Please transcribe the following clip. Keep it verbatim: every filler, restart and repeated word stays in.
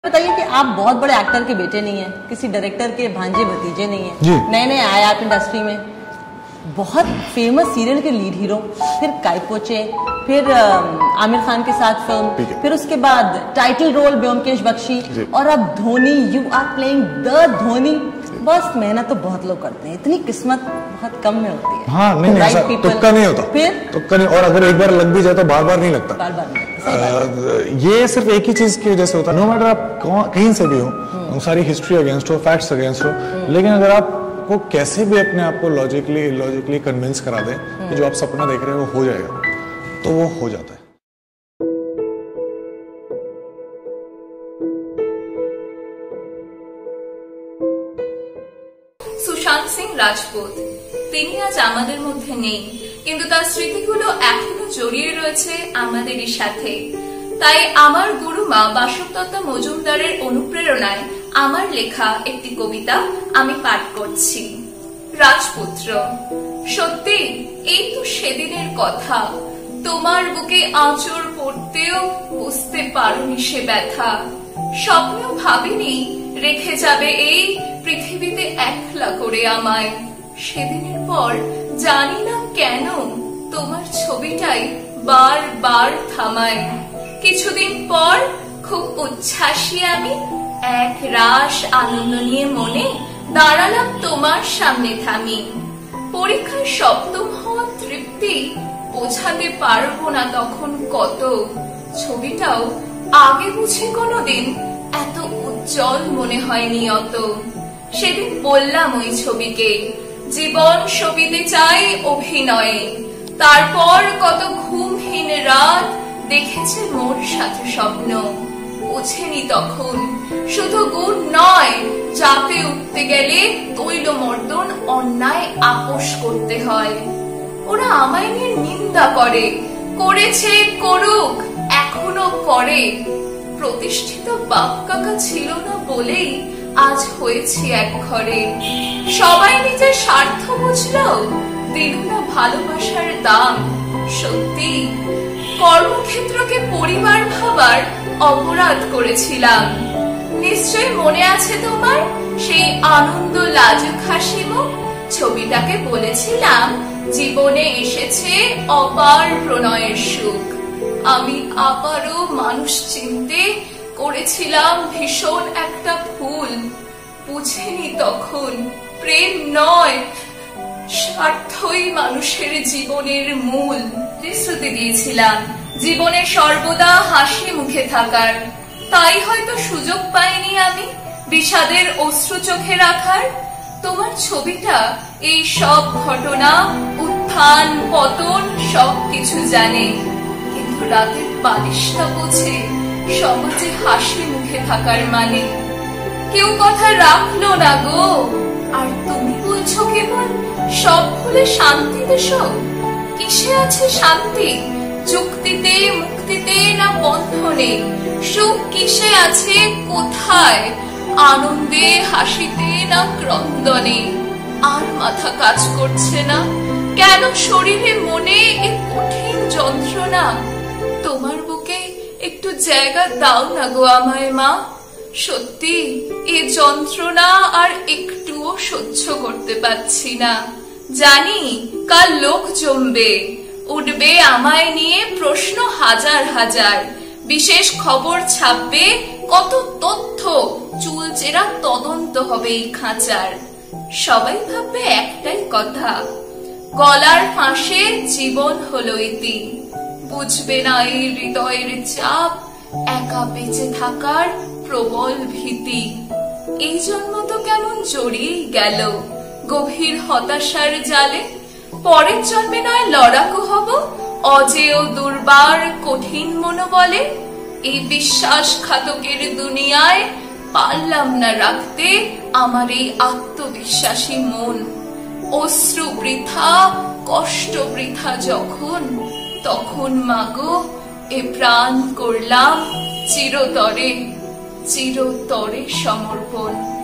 बताइए कि आप बहुत बड़े एक्टर के बेटे नहीं हैं, किसी डायरेक्टर के भांजे भतीजे नहीं हैं, नए नए आए आप इंडस्ट्री में, बहुत फेमस सीरियल के लीड हीरो, फिर काइपोचे, फिर आमिर खान के साथ फिल्म, फिर उसके बाद टाइटल रोल ब्योमकेश बख्शी, और अब Dhoni, you are playing the Dhoni. बस मेहनत तो बहुत लोग करते हैं, इतनी किस्मत बहुत कम में होती है। हाँ, नहीं, नहीं, right तुक्का नहीं होता, फिर तुक्का नहीं, और अगर एक बार लग भी जाए तो बार बार नहीं लगता, बार बार नहीं। ये सिर्फ एक ही चीज की वजह से होता है। नो मैटर आप कहीं से भी हो, सारी हिस्ट्री अगेंस्ट हो, फैक्ट्स अगेंस्ट हो, लेकिन अगर आपको कैसे भी अपने आप को लॉजिकली इलॉजिकली कन्विंस करा दें कि जो आप सपना देख रहे हैं वो हो जाएगा, तो वो हो जाता है। সুশান্ত সিং রাজপুত তিনি আজ আমাদের মধ্যে নেই, কিন্তু তার স্মৃতিগুলো এখনো জড়িয়ে রয়েছে আমাদেরই সাথে। তাই আমার গুরুমা বাসবদত্ত মজুমদারের অনুপ্রেরণায় আমার লেখা একটি কবিতা আমি পাঠ করছি। রাজপুত্র। সত্যি এই তো সেদিনের কথা, তোমার বুকে আঁচড় পড়তেও বুঝতে পারোনি সে ব্যথা। স্বপ্নেও ভাবিনি রেখে যাবে এই পৃথিবীতে একলা করে আমায়। সেদিনের পর জানি না কেন তোমার ছবিটাই বার বার থামায়। কিছুদিন পর খুব উচ্ছ্বাসী আমি এক রাস আনন্দ নিয়ে মনে দাঁড়ালাম তোমার সামনে থামি। পরীক্ষায় সপ্তম হওয়ার তৃপ্তি বোঝাতে পারবো না তখন কত, ছবিটাও আগে বুঝি কোনোদিন এত উজ্জ্বল মনে হয়নি অত। সেদিন বললাম ওই ছবিকে জীবন সবিতে চাই অভিনয়ে, তারপর কত ঘুমহীন রাত দেখেছে মোর সাথে স্বপ্ন। বুঝেনি তখন শুধু গুণ নয়, চাপে উঠতে গেলে তৈল মর্দন অন্যায় আপোষ করতে হয়। ওরা আমায় নিয়ে নিন্দা করে, করেছে করুক এখনো করে। প্রতিষ্ঠিত বাপ কাকা ছিল না বলেই আজ হয়েছি এক ঘরে। সবাই নিজের স্বার্থ বুঝলো, দিল না ভালোবাসার দাম। সত্যি কর্মক্ষেত্রকে পরিবার ভাবার অপরাধ করেছিলাম। নিশ্চয় মনে আছে তোমার সেই আনন্দ লাজুক হাসি মুখ, ছবিটাকে বলেছিলাম জীবনে এসেছে অপার প্রণয়ের সুখ। আমি আবারও মানুষ চিনতে করেছিলাম ভীষণ একটা ভুল। বুঝেনি তখন প্রেম নয়, স্বার্থই মানুষের জীবনের মূল। প্রতিশ্রুতি দিয়েছিলাম জীবনে সর্বদা হাসি মুখে থাকার, তাই হয়তো সুযোগ পাইনি আমি বিষাদের অশ্রু চোখে রাখার। তোমার ছবিটা এই সব ঘটনা, উত্থান পতন সবকিছু জানে, কিন্তু রাতের বালিশটা বোঝে সমাজে হাসি মুখে থাকার মানে। কেউ কথা রাখলো না গো, আর তুমি বলছো কেবল সব ভুলে শান্তি দেশো। কিসে আছে শান্তি? যুক্তিতে, মুক্তিতে না বন্ধনে? সুখ কিসে আছে কোথায়? আনন্দে, হাসিতে না ক্রন্দনে? আর মাথা কাজ করছে না কেন? শরীরে মনে এ কঠিন যন্ত্রণা। তোমার বুকে একটু জায়গা দাও না গো আমায় মা। সত্যি এ যন্ত্রণা আর একটুও সহ্য করতে পারছি না। জানি কাল লোক জমবে, উঠবে আমায় নিয়ে প্রশ্ন হাজার হাজার, বিশেষ খবর ছাপবে কত তথ্য, চুলচেরা তদন্ত হবে এই খাঁচার। সবাই ভাববে একটাই কথা, গলার ফাঁসে জীবন হলো ইতি। বুঝবে না এই হৃদয়ের চাপ, একা বেঁচে থাকার প্রবল ভীতি। এই জন্ম তো কেমন জড়িয়েই গেল গভীর হতাশার জালে। পরের জন্মে নয় লড়াকু হব অজেয় দুর্বার কঠিন মনোবলে। এই বিশ্বাসঘাতকের দুনিয়ায় পারলাম না রাখতে আমার এই আত্মবিশ্বাসী মন। অশ্রু বৃথা, কষ্ট বৃথা যখন, তখন মাগো এ প্রাণ করলাম চিরতরে চিরতরে সমর্পণ।